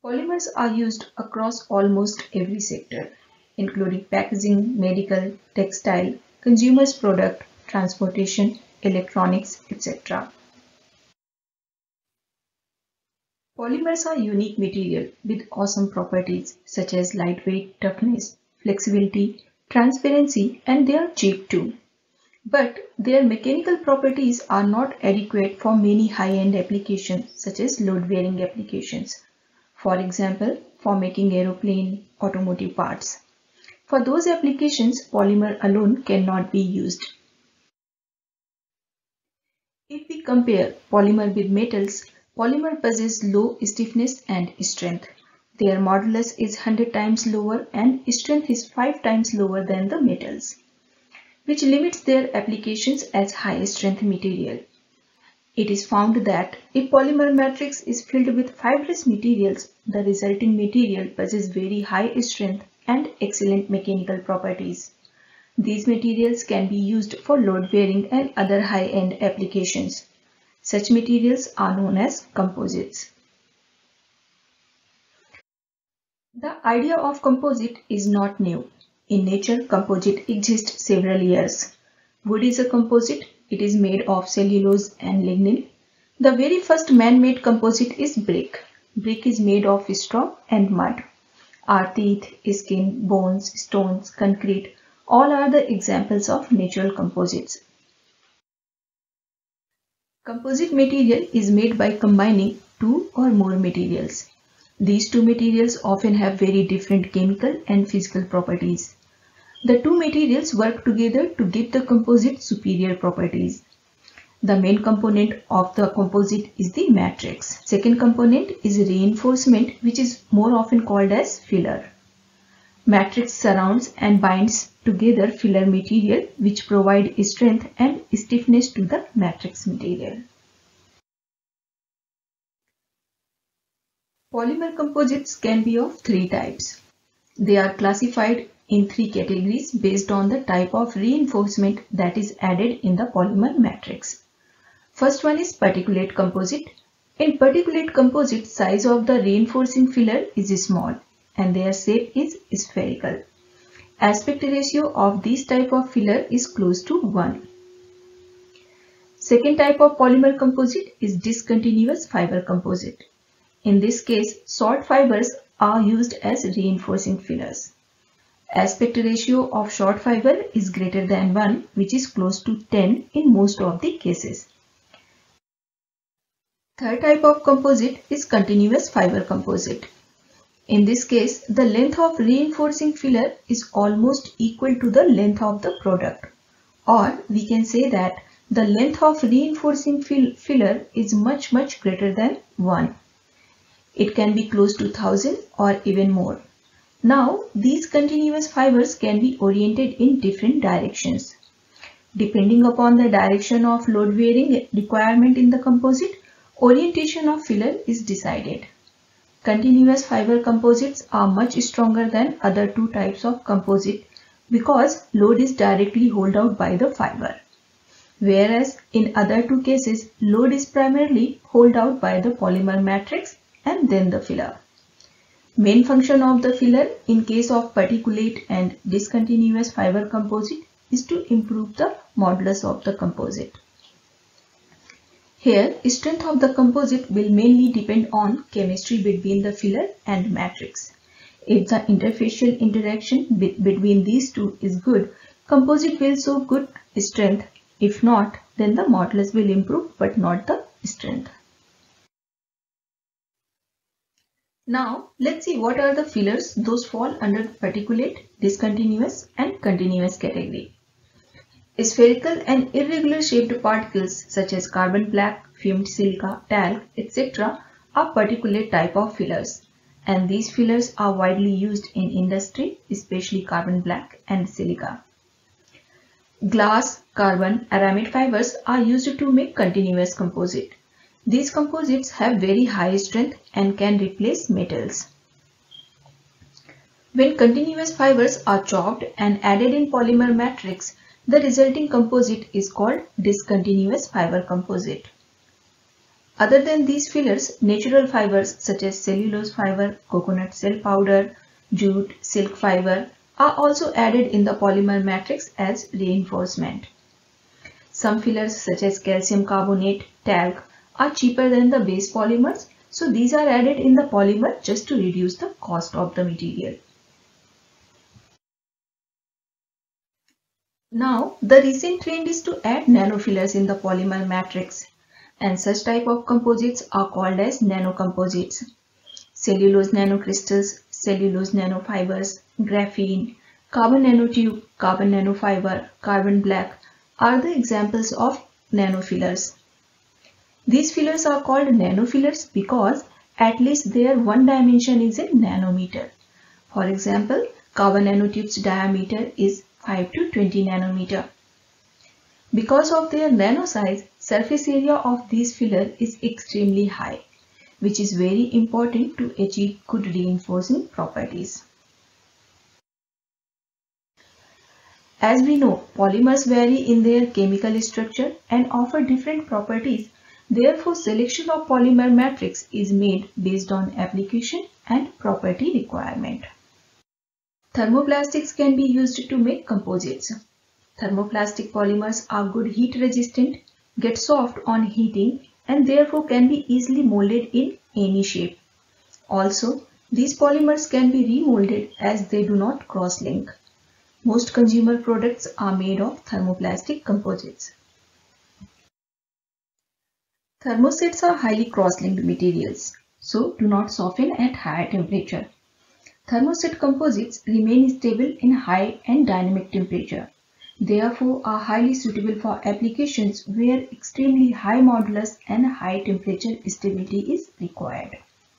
Polymers are used across almost every sector, including packaging, medical, textile, consumers product, transportation, electronics, etc. Polymers are unique material with awesome properties such as lightweight, toughness, flexibility, transparency, and they are cheap too. But their mechanical properties are not adequate for many high-end applications such as load-bearing applications. For example, for making aeroplane, automotive parts. For those applications, polymer alone cannot be used. If we compare polymer with metals, polymer possess low stiffness and strength. Their modulus is 100 times lower and strength is 5 times lower than the metals, which limits their applications as high strength material. It is found that if polymer matrix is filled with fibrous materials, the resulting material possesses very high strength and excellent mechanical properties. These materials can be used for load bearing and other high-end applications. Such materials are known as composites. The idea of composite is not new. In nature, composite exists several years. Wood is a composite. It is made of cellulose and lignin. The very first man-made composite is brick. Brick is made of straw and mud. Our teeth, skin, bones, stones, concrete, all are the examples of natural composites. Composite material is made by combining two or more materials. These two materials often have very different chemical and physical properties. The two materials work together to give the composite superior properties. The main component of the composite is the matrix. Second component is reinforcement, which is more often called as filler. Matrix surrounds and binds together filler material which provide strength and stiffness to the matrix material. Polymer composites can be of three types. They are classified in three categories based on the type of reinforcement that is added in the polymer matrix. First one is particulate composite. In particulate composite, size of the reinforcing filler is small and their shape is spherical. Aspect ratio of this type of filler is close to 1. Second type of polymer composite is discontinuous fiber composite. In this case, short fibers are used as reinforcing fillers. Aspect ratio of short fiber is greater than 1, which is close to 10 in most of the cases. Third type of composite is continuous fiber composite. In this case, the length of reinforcing filler is almost equal to the length of the product, or we can say that the length of reinforcing filler is much greater than 1. It can be close to 1000 or even more. Now, these continuous fibers can be oriented in different directions. Depending upon the direction of load bearing requirement in the composite, orientation of filler is decided. Continuous fiber composites are much stronger than other two types of composite because load is directly held out by the fiber. Whereas in other two cases, load is primarily held out by the polymer matrix and then the filler. Main function of the filler in case of particulate and discontinuous fiber composite is to improve the modulus of the composite. Here, strength of the composite will mainly depend on chemistry between the filler and matrix. If the interfacial interaction between these two is good, composite will show good strength. If not, then the modulus will improve but not the strength. Now, let's see what are the fillers. Those fall under particulate, discontinuous and continuous category. Spherical and irregular shaped particles such as carbon black, fumed silica, talc, etc. are particulate type of fillers, and these fillers are widely used in industry, especially carbon black and silica. Glass, carbon, aramid fibers are used to make continuous composite. These composites have very high strength and can replace metals. When continuous fibers are chopped and added in polymer matrix, the resulting composite is called discontinuous fiber composite. Other than these fillers, natural fibers such as cellulose fiber, coconut shell powder, jute, silk fiber are also added in the polymer matrix as reinforcement. Some fillers such as calcium carbonate, talc are cheaper than the base polymers, so these are added in the polymer just to reduce the cost of the material. Now, the recent trend is to add nanofillers in the polymer matrix, and such type of composites are called as nanocomposites. Cellulose nanocrystals, cellulose nanofibers, graphene, carbon nanotube, carbon nanofiber, carbon black are the examples of nanofillers. These fillers are called nanofillers because at least their one dimension is in nanometer. For example, carbon nanotube's diameter is 5 to 20 nanometer. Because of their nano size, surface area of these fillers is extremely high, which is very important to achieve good reinforcing properties. As we know, polymers vary in their chemical structure and offer different properties. Therefore, selection of polymer matrix is made based on application and property requirement. Thermoplastics can be used to make composites. Thermoplastic polymers are good heat resistant, get soft on heating, and therefore can be easily molded in any shape. Also, these polymers can be remolded as they do not cross-link. Most consumer products are made of thermoplastic composites. Thermosets are highly cross-linked materials, so do not soften at higher temperature. Thermoset composites remain stable in high and dynamic temperature. Therefore, are highly suitable for applications where extremely high modulus and high temperature stability is required.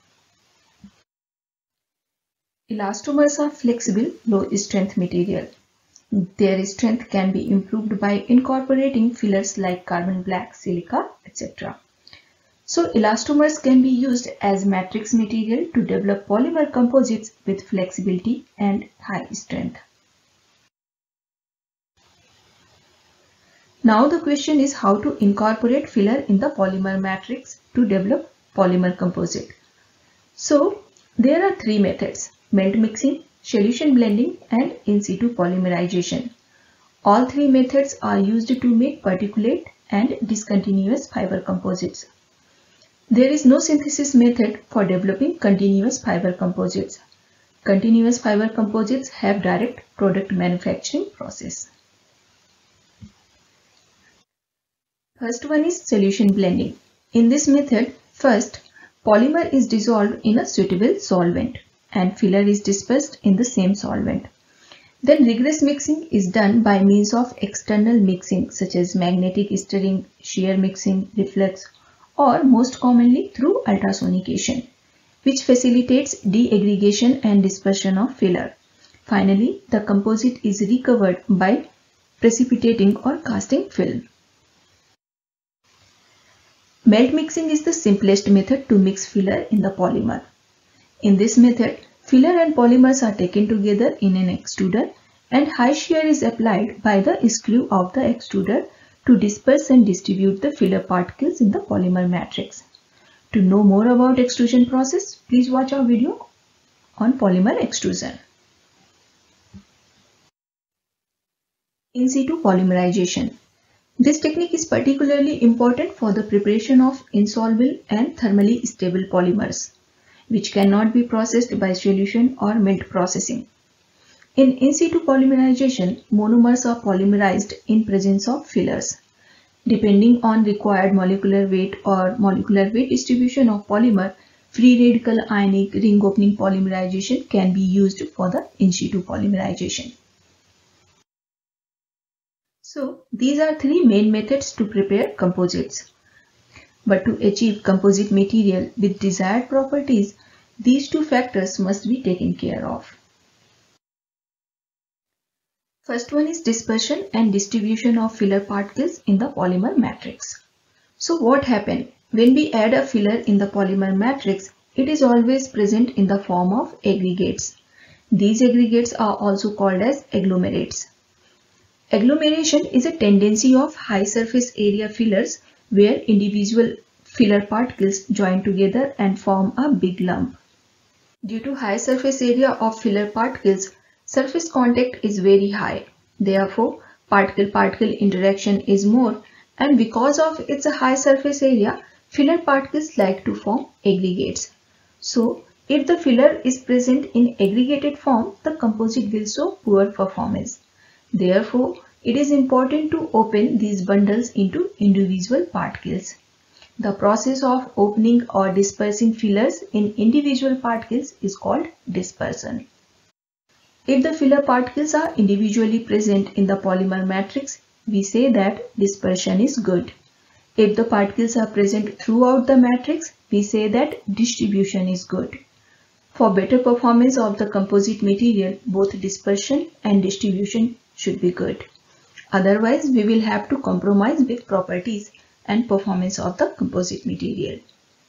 Elastomers are flexible, low-strength material. Their strength can be improved by incorporating fillers like carbon black, silica, etc. So, elastomers can be used as matrix material to develop polymer composites with flexibility and high strength. Now the question is how to incorporate filler in the polymer matrix to develop polymer composite. So, there are three methods: melt mixing, solution blending, and in situ polymerization. All three methods are used to make particulate and discontinuous fiber composites. There is no synthesis method for developing continuous fiber composites. Continuous fiber composites have direct product manufacturing process. First one is solution blending. In this method, first, polymer is dissolved in a suitable solvent and filler is dispersed in the same solvent. Then rigorous mixing is done by means of external mixing such as magnetic stirring, shear mixing, reflux, or most commonly through ultrasonication, which facilitates deaggregation and dispersion of filler. Finally, the composite is recovered by precipitating or casting film. Melt mixing is the simplest method to mix filler in the polymer. In this method, filler and polymers are taken together in an extruder and high shear is applied by the screw of the extruder to disperse and distribute the filler particles in the polymer matrix. To know more about extrusion process, please watch our video on polymer extrusion. In situ polymerization. This technique is particularly important for the preparation of insoluble and thermally stable polymers, which cannot be processed by solution or melt processing. In situ polymerization, monomers are polymerized in presence of fillers. Depending on required molecular weight or molecular weight distribution of polymer, free radical ionic ring opening polymerization can be used for the in situ polymerization. So, these are three main methods to prepare composites. But to achieve composite material with desired properties, these two factors must be taken care of. First one is dispersion and distribution of filler particles in the polymer matrix. So what happens? When we add a filler in the polymer matrix, it is always present in the form of aggregates. These aggregates are also called as agglomerates. Agglomeration is a tendency of high surface area fillers where individual filler particles join together and form a big lump. Due to high surface area of filler particles, surface contact is very high. Therefore, particle-particle interaction is more, and because of its high surface area, filler particles like to form aggregates. So, if the filler is present in aggregated form, the composite will show poor performance. Therefore, it is important to open these bundles into individual particles. The process of opening or dispersing fillers in individual particles is called dispersion. If the filler particles are individually present in the polymer matrix, we say that dispersion is good. If the particles are present throughout the matrix, we say that distribution is good. For better performance of the composite material, both dispersion and distribution should be good. Otherwise, we will have to compromise with properties and performance of the composite material.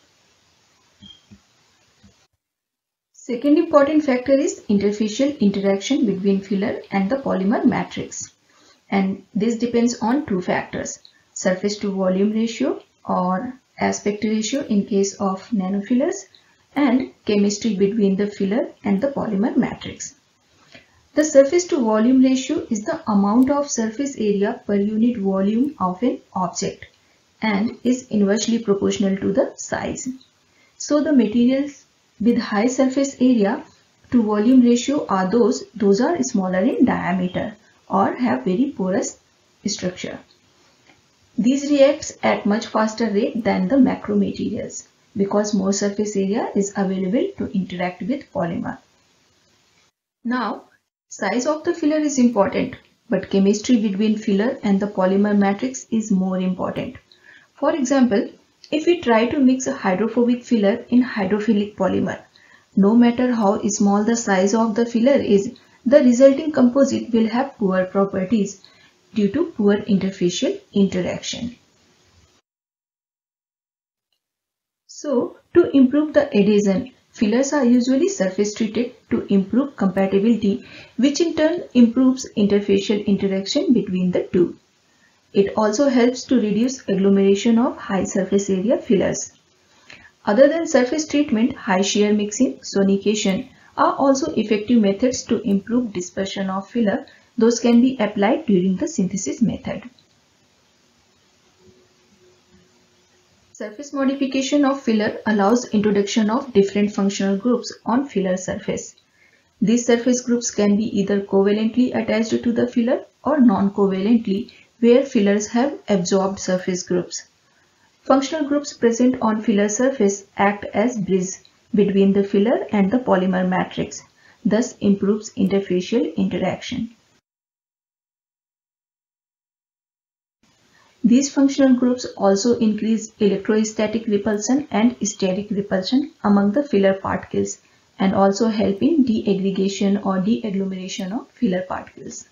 Second important factor is interfacial interaction between filler and the polymer matrix. And this depends on two factors: surface to volume ratio or aspect ratio in case of nanofillers, and chemistry between the filler and the polymer matrix. The surface to volume ratio is the amount of surface area per unit volume of an object and is inversely proportional to the size. So the materials with high surface area to volume ratio are those are smaller in diameter or have very porous structure. These react at much faster rate than the macro materials because more surface area is available to interact with polymer. Now, size of the filler is important, but chemistry between filler and the polymer matrix is more important. For example, if we try to mix a hydrophobic filler in hydrophilic polymer, no matter how small the size of the filler is, the resulting composite will have poor properties due to poor interfacial interaction. So, to improve the adhesion, fillers are usually surface treated to improve compatibility, which in turn improves interfacial interaction between the two. It also helps to reduce agglomeration of high surface area fillers. Other than surface treatment, high shear mixing, sonication are also effective methods to improve dispersion of filler. Those can be applied during the synthesis method. Surface modification of filler allows introduction of different functional groups on filler surface. These surface groups can be either covalently attached to the filler or non-covalently, where fillers have absorbed surface groups. Functional groups present on filler surface act as bridge between the filler and the polymer matrix, thus improves interfacial interaction. These functional groups also increase electrostatic repulsion and static repulsion among the filler particles and also help in de-aggregation or de-agglomeration of filler particles.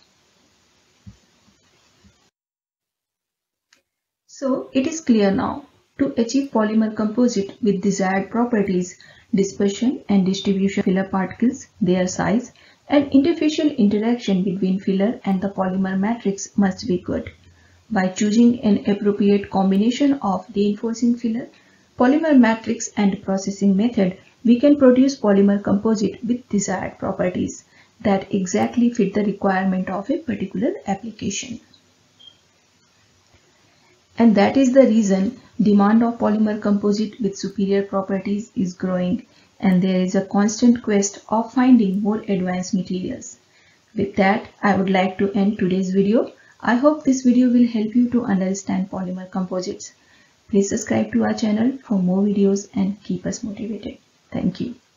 So it is clear now, to achieve polymer composite with desired properties, dispersion and distribution of filler particles, their size, and interfacial interaction between filler and the polymer matrix must be good. By choosing an appropriate combination of reinforcing filler, polymer matrix and processing method, we can produce polymer composite with desired properties that exactly fit the requirement of a particular application. And that is the reason demand of polymer composite with superior properties is growing, and there is a constant quest of finding more advanced materials. With that, I would like to end today's video. I hope this video will help you to understand polymer composites. Please subscribe to our channel for more videos and keep us motivated. Thank you.